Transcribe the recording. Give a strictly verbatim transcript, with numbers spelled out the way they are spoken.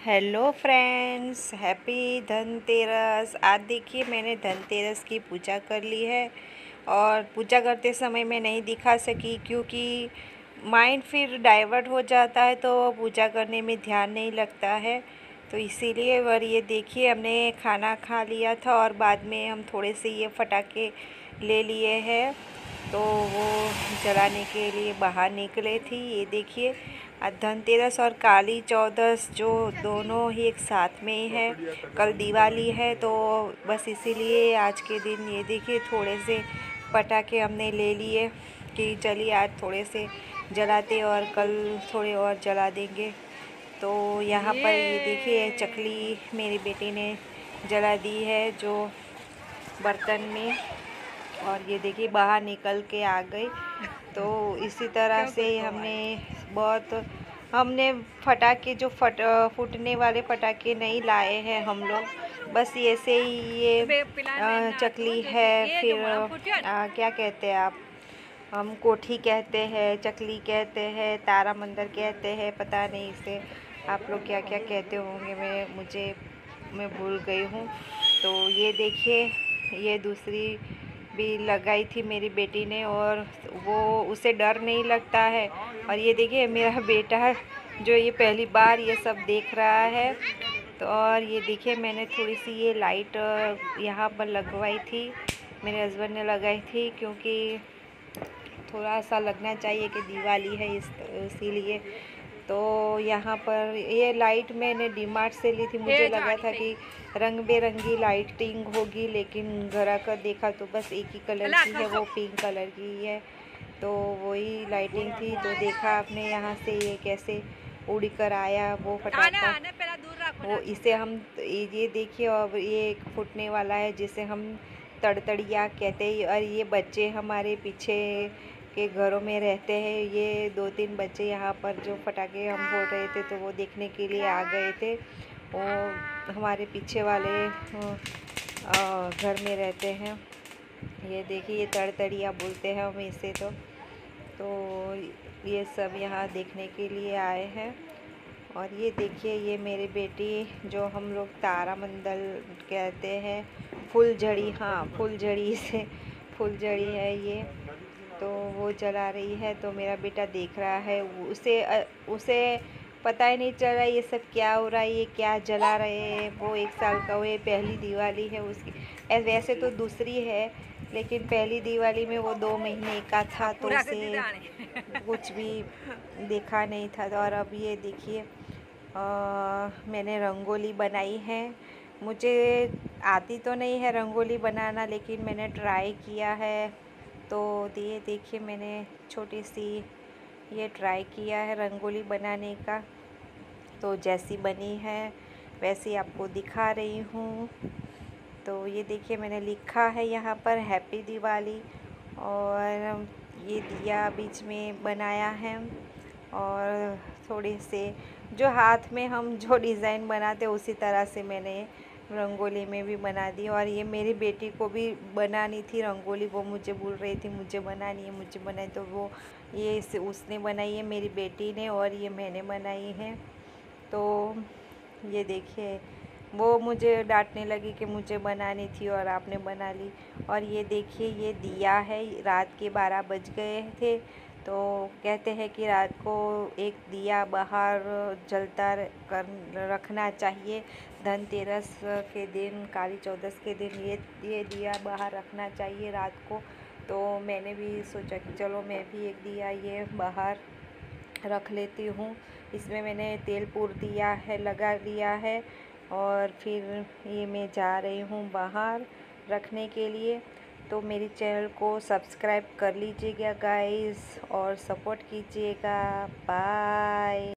Hello friends, happy Dhanteras. आज देखिए मैंने धनतेरस की पूजा कर ली है और पूजा करते समय मैं नहीं दिखा सकी क्योंकि माइंड फिर डाइवर्ट हो जाता है तो पूजा करने में ध्यान नहीं लगता है। तो इसीलिए और ये देखिए हमने खाना खा लिया था और बाद में हम थोड़े से ये पटाखे ले लिए हैं तो वो जलाने के लिए बाहर निकले थी। ये देखिए आज धनतेरस और काली चौदस जो दोनों ही एक साथ में ही है। कल दिवाली है तो बस इसीलिए आज के दिन ये देखिए थोड़े से पटाखे हमने ले लिए कि चलिए आज थोड़े से जलाते और कल थोड़े और जला देंगे। तो यहाँ पर ये देखिए चकली मेरी बेटी ने जला दी है जो बर्तन में, और ये देखिए बाहर निकल के आ गई। तो इसी तरह से हमने बहुत हमने फटाके जो फट फूटने वाले फटाके नहीं लाए हैं हम लोग, बस ऐसे ही ये चकली है, फिर आ, क्या कहते हैं आप, हम कोठी कहते हैं, चकली कहते हैं, तारा मंदिर कहते हैं, पता नहीं इसे आप लोग क्या क्या कहते होंगे, मैं मुझे मैं भूल गई हूँ। तो ये देखिए ये दूसरी भी लगाई थी मेरी बेटी ने और वो उसे डर नहीं लगता है। और ये देखिए मेरा बेटा जो ये पहली बार ये सब देख रहा है। तो और ये देखिए मैंने थोड़ी सी ये लाइट यहाँ पर लगवाई थी, मेरे हस्बैंड ने लगाई थी क्योंकि थोड़ा सा लगना चाहिए कि दिवाली है इस इसीलिए। तो यहाँ पर ये लाइट मैंने डीमार्ट से ली थी, मुझे लगा था कि रंग बेरंगी लाइटिंग होगी, लेकिन घर आकर देखा तो बस एक ही कलर की है, वो पिंक कलर की है। तो वही लाइटिंग थी। तो देखा आपने यहाँ से ये कैसे उड़ कर आया वो फटाका, वो इसे हम ये देखिए। और ये एक फूटने वाला है जिसे हम तड़तड़िया कहते हैं। और ये बच्चे हमारे पीछे के घरों में रहते हैं, ये दो तीन बच्चे यहाँ पर जो फटाके हम फोड़ रहे थे तो वो देखने के लिए आ गए थे। वो हमारे पीछे वाले घर में रहते हैं। ये देखिए ये तड़तड़िया बोलते हैं हम इसे। तो तो ये सब यहाँ देखने के लिए आए हैं। और ये देखिए ये मेरी बेटी जो हम लोग तारा मंडल कहते हैं, फुलझड़ी, हाँ फुलझड़ी से फुलझड़ी है ये, तो वो जला रही है। तो मेरा बेटा देख रहा है, उसे उसे पता ही नहीं चल रहा ये सब क्या हो रहा है, ये क्या जला रहे हैं। वो एक साल का हुए, पहली दिवाली है उसकी, वैसे तो दूसरी है लेकिन पहली दिवाली में वो दो महीने का था तो उसे कुछ भी देखा नहीं था। और अब ये देखिए मैंने रंगोली बनाई है। मुझे आती तो नहीं है रंगोली बनाना, लेकिन मैंने ट्राई किया है। तो ये देखिए मैंने छोटी सी ये ट्राई किया है रंगोली बनाने का। तो जैसी बनी है वैसी आपको दिखा रही हूँ। तो ये देखिए मैंने लिखा है यहाँ पर हैप्पी दिवाली, और ये दिया बीच में बनाया है। और थोड़े से जो हाथ में हम जो डिज़ाइन बनाते उसी तरह से मैंने रंगोली में भी बना दी। और ये मेरी बेटी को भी बनानी थी रंगोली, वो मुझे बोल रही थी मुझे बनानी है मुझे बनाई, तो वो ये इसे उसने बनाई है मेरी बेटी ने और ये मैंने बनाई है। तो ये देखिए वो मुझे डांटने लगी कि मुझे बनानी थी और आपने बना ली। और ये देखिए ये दिया है, रात के बारह बज गए थे तो कहते हैं कि रात को एक दिया बाहर जलता कर रखना चाहिए। धनतेरस के दिन, काली चौदस के दिन ये ये दिया बाहर रखना चाहिए रात को। तो मैंने भी सोचा कि चलो मैं भी एक दिया ये बाहर रख लेती हूँ। इसमें मैंने तेल पूर दिया है, लगा दिया है, और फिर ये मैं जा रही हूँ बाहर रखने के लिए। तो मेरी चैनल को सब्सक्राइब कर लीजिएगा गाइस और सपोर्ट कीजिएगा। बाय।